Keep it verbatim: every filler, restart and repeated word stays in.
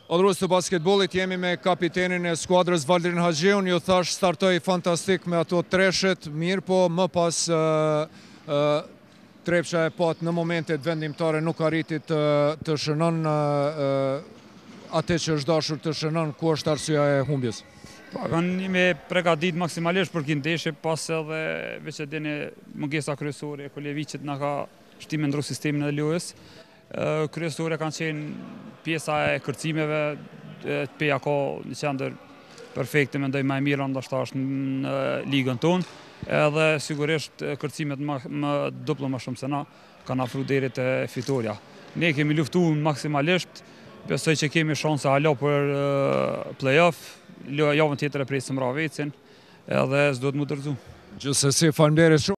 Odhërues të basketbollit, jemi me kapitenin e skuadrës Valdrin Haxhiun. Ju thash startoi fantastik me ato treshet, mirë po më pas uh, uh, Trepsha e pat në momentet vendimtare nuk arriti të, të shënon uh, uh, atë që është dashur të shënon. Ku është arsyeja e humbjes? Po, kanë me pregadit maksimalisht për këtë ndeshje, pas edhe veç e dini mungesa kryesore e Kulevicit na ka shtimin ndru sistemin e lojës. Kryesore kanë qenë pjesa e kërcimeve, peja ka një qendër perfekte, mendoj më e mira ndoshta është në ligën tonë, edhe sigurisht kërcimet më, më duplo më shumë se na kanë afru deri te fitoria. Ne kemi luftuar maksimalisht, besoj që kemi shanse hala për play-off, javën tjetër e presim Ravecin, edhe s'do të më dërzu. Gjithsesi, faleminderit shumë.